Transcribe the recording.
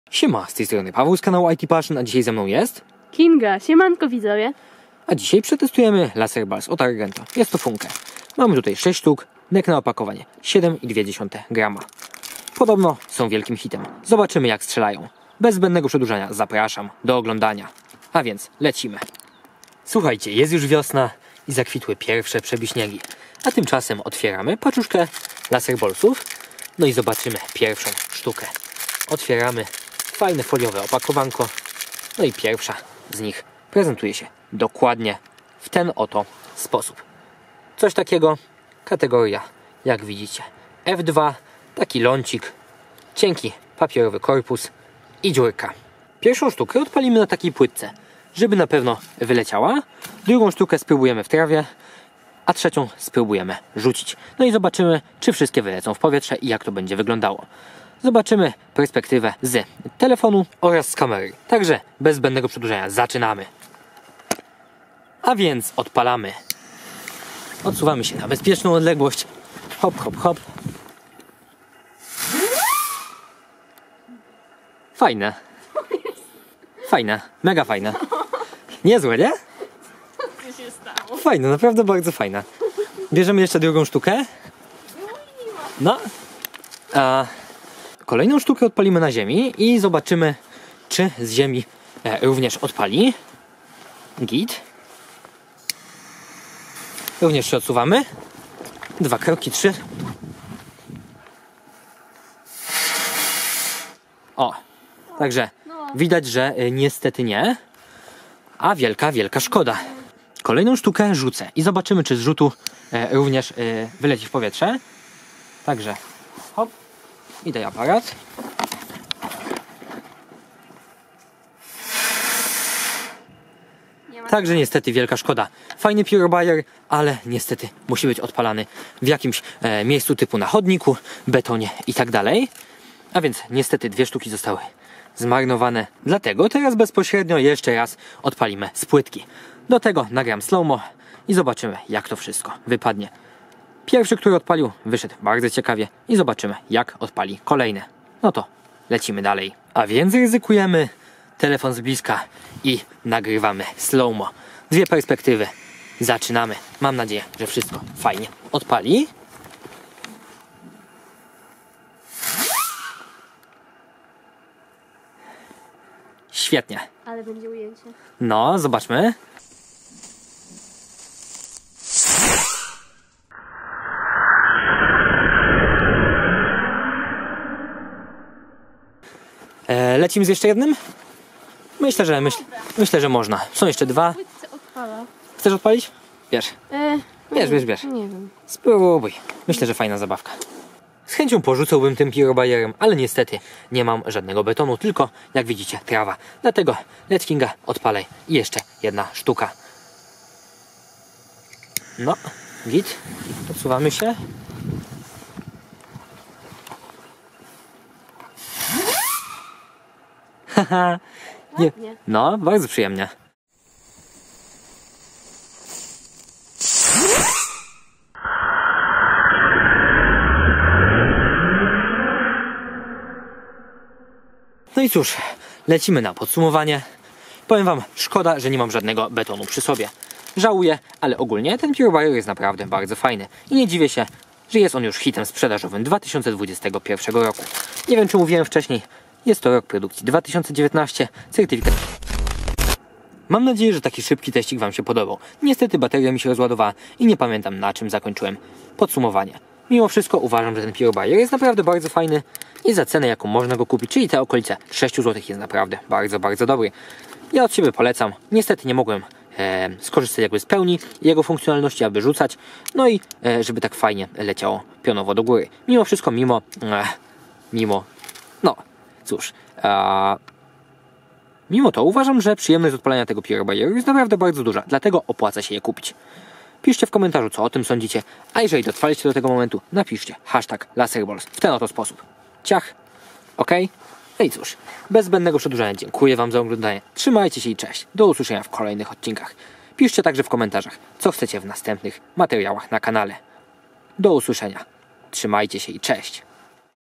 Siema, z tej strony Paweł z kanału IT Passion, a dzisiaj ze mną jest... Kinga, siemanko widzowie. A dzisiaj przetestujemy Laser Balls od Argento. Jest to funkę. Mamy tutaj 6 sztuk, nek na opakowanie 7,2 grama. Podobno są wielkim hitem. Zobaczymy jak strzelają. Bez zbędnego przedłużania zapraszam do oglądania. A więc lecimy. Słuchajcie, jest już wiosna i zakwitły pierwsze przebiśniegi. A tymczasem otwieramy paczuszkę Laser Ballsów. No i zobaczymy pierwszą sztukę. Otwieramy fajne foliowe opakowanko. No i pierwsza z nich prezentuje się dokładnie w ten oto sposób. Coś takiego, kategoria, jak widzicie, F2, taki lącik, cienki papierowy korpus i dziurka. Pierwszą sztukę odpalimy na takiej płytce, żeby na pewno wyleciała. Drugą sztukę spróbujemy w trawie, a trzecią spróbujemy rzucić. No i zobaczymy, czy wszystkie wylecą w powietrze i jak to będzie wyglądało. Zobaczymy perspektywę z telefonu oraz z kamery. Także bez zbędnego przedłużenia zaczynamy. A więc odpalamy. Odsuwamy się na bezpieczną odległość. Hop, hop, hop. Fajne. Fajne. Mega fajne. Niezłe, nie? Co się stało? Fajne, naprawdę bardzo fajne. Bierzemy jeszcze drugą sztukę. No. Kolejną sztukę odpalimy na ziemi i zobaczymy, czy z ziemi również odpali. Git. Również się odsuwamy. 2 kroki, 3. O, także widać, że niestety nie. A wielka, wielka szkoda. Kolejną sztukę rzucę i zobaczymy, czy z rzutu również wyleci w powietrze. Także hop. I daj aparat. Także niestety wielka szkoda. Fajny Pure, ale niestety musi być odpalany w jakimś miejscu typu na chodniku, betonie i tak dalej. A więc niestety 2 sztuki zostały zmarnowane. Dlatego teraz bezpośrednio jeszcze raz odpalimy z płytki. Do tego nagram slow-mo i zobaczymy jak to wszystko wypadnie. Pierwszy, który odpalił, wyszedł bardzo ciekawie i zobaczymy jak odpali kolejny. No to lecimy dalej. A więc ryzykujemy, telefon z bliska i nagrywamy slow-mo. 2 perspektywy. Zaczynamy. Mam nadzieję, że wszystko fajnie odpali. Świetnie. Ale będzie ujęcie. No, zobaczmy. Lecimy z jeszcze jednym? Myślę, że można. Są jeszcze 2. Odpala. Chcesz odpalić? Bierz. Bierz. Nie wiem. Spróbuj. Myślę, że fajna zabawka. Z chęcią porzucałbym tym Pure, ale niestety nie mam żadnego betonu, tylko jak widzicie trawa. Dlatego Let's Kinga odpalaj i jeszcze 1 sztuka. No, git. Odsuwamy się. Haha. Nie. No, bardzo przyjemnie. No i cóż, lecimy na podsumowanie. Powiem wam, szkoda, że nie mam żadnego betonu przy sobie. Żałuję, ale ogólnie ten Pure jest naprawdę bardzo fajny. I nie dziwię się, że jest on już hitem sprzedażowym 2021 roku. Nie wiem, czy mówiłem wcześniej, jest to rok produkcji 2019, certyfikat. Mam nadzieję, że taki szybki teścik wam się podobał. Niestety bateria mi się rozładowała i nie pamiętam na czym zakończyłem podsumowanie. Mimo wszystko uważam, że ten Pure jest naprawdę bardzo fajny i za cenę jaką można go kupić, czyli te okolice 6 zł jest naprawdę bardzo, bardzo dobry. Ja od siebie polecam. Niestety nie mogłem skorzystać jakby z pełni jego funkcjonalności, aby rzucać. No i żeby tak fajnie leciało pionowo do góry. Mimo wszystko, mimo to uważam, że przyjemność odpalania tego Pure jest naprawdę bardzo duża, dlatego opłaca się je kupić. Piszcie w komentarzu, co o tym sądzicie, a jeżeli dotrwaliście do tego momentu, napiszcie #LaserBalls w ten oto sposób. Ciach, ok? No i cóż, bez zbędnego przedłużania dziękuję wam za oglądanie, trzymajcie się i cześć, do usłyszenia w kolejnych odcinkach. Piszcie także w komentarzach, co chcecie w następnych materiałach na kanale. Do usłyszenia, trzymajcie się i cześć.